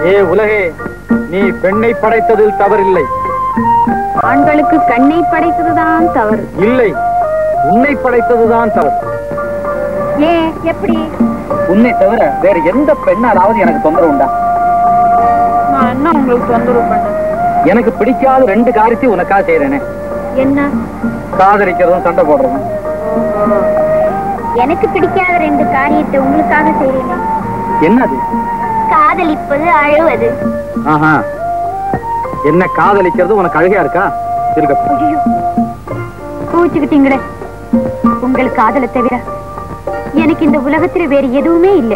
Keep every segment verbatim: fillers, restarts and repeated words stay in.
ஏ உலகே, நீ பெண்ணை படைத்ததில் தவறில்லை. ஆண்களுக்கு கண்ணை படைத்ததுதான் தவறு. இல்லை, உன்னை படைத்ததுதான் தவறு. ஏ எப்படி? உன்னை தவிர வேற எந்த பெண்ணாலாவது எனக்கு தொந்தரவு உண்டா? நான் என்ன உங்களுக்கு தொந்தரவு பண்ண? எனக்கு பிடிக்காத ரெண்டு காரியத்தையும் உனக்காக செய்யறேனே. என்ன? காதலிக்கிறதும் சண்டை போடுறதும். எனக்கு பிடிக்காத ரெண்டு காரியத்தை உங்களுக்காக செய்யறேனே. என்னது? காதலிப்பது, அழுவது. ஆஹா, என்ன காதலிக்கிறது உனக்கு அழகா இருக்கா? இருக்க. கூச்சுக்கிட்டீங்களே. உங்களுக்கு காதலை தவிர எனக்கு இந்த உலகத்துல வேறு எதுவுமே இல்லை.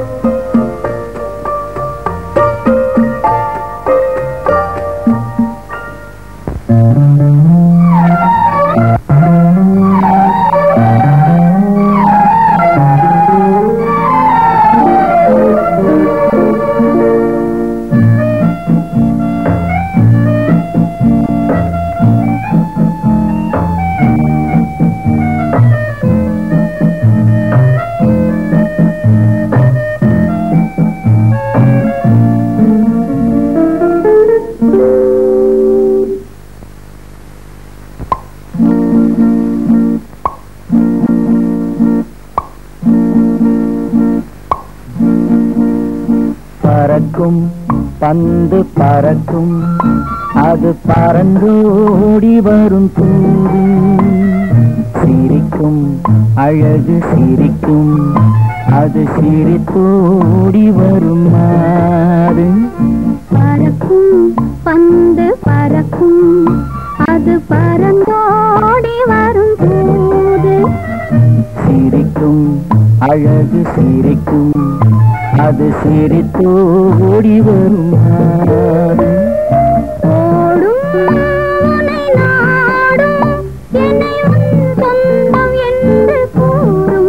பறக்கும் பந்து பறக்கும், அது பறந்தோடி வரும் தூது. சிரிக்கும் அழகு சிரிக்கும், அது சிரித்தோடி வரும் மாறு. பறக்கும் பந்து பறக்கும், அது பறந்தோடி வரும் தூது. சிரிக்கும் அழகு சிரிக்கும், அது சிரித்தோடி வரும் மாறு. ஓடும் உன்னை நாடும், என்னை உன் சொந்தம் என்று கூறும்.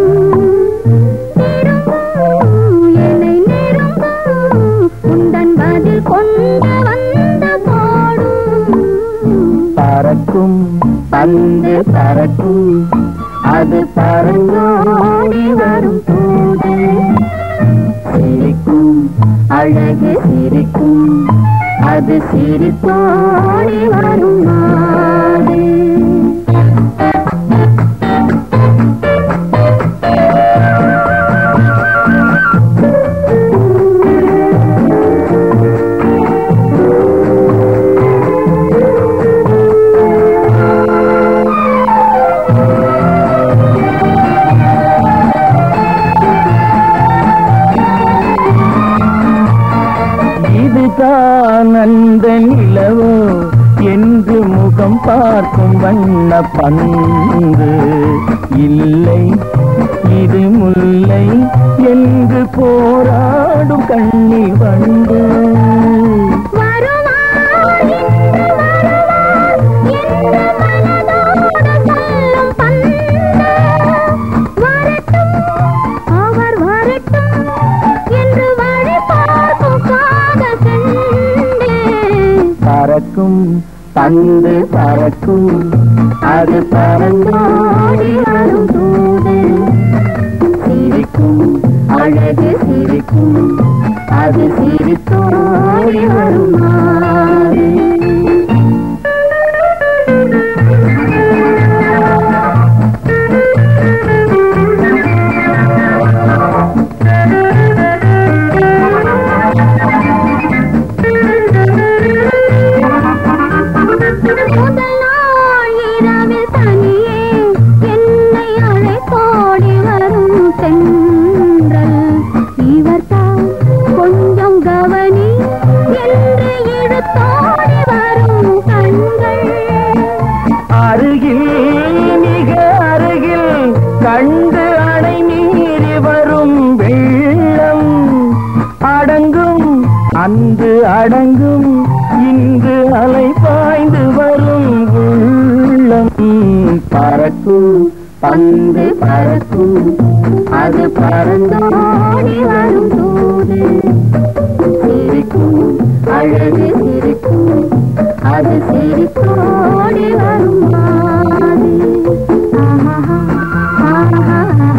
நெருங்கும் என்னை நெருங்கும், உந்தன் பதில் கொண்டு வந்த போடும். பறக்கும் பந்து பறக்கும், அது பறந்தோடி வரும் தூது. சிரிக்கும் அழகு சிரிக்கும், அது சிரித்தோடி வரும் நாடு. இதுதான் அந்த நிலவோ என்று முகம் பார்க்கும் வண்ண பந்து. இல்லை இது முல்லை என்று போராடும் கண்ணில் வந்து. பறக்கும் பந்து பறக்கும், அது பறந்தோடி வரும் தூது. சிரிக்கும் அழகு சிரிக்கும், அது சிரித்தோடி வரும் மாறு. அன்று அடங்கும் இன்று அலை பாய்ந்து வரும் உள்ளம். பறக்கும் பந்து பறக்கும், அது பறந்தோடி வரும் தூது. சிரிக்கும் அழகு சிரிக்கும், அது சிரித்தோடி வரும் மாறு.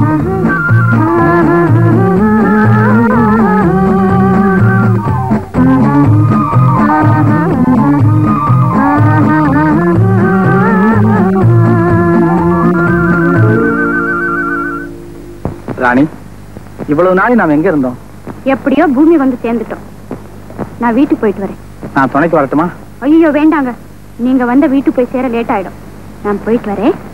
ஆஹா ராணி, இவ்வளவு நாள் நாம் எங்க இருந்தோம்? எப்படியோ பூமி வந்து சேர்ந்துட்டோம். நான் வீட்டுக்கு போயிட்டு வரேன். நான் துணைக்கு வரட்டுமா? ஐயோ வேண்டாங்க, நீங்க வந்த வீட்டுக்கு போய் சேர லேட் ஆயிடும். நான் போயிட்டு வரேன்.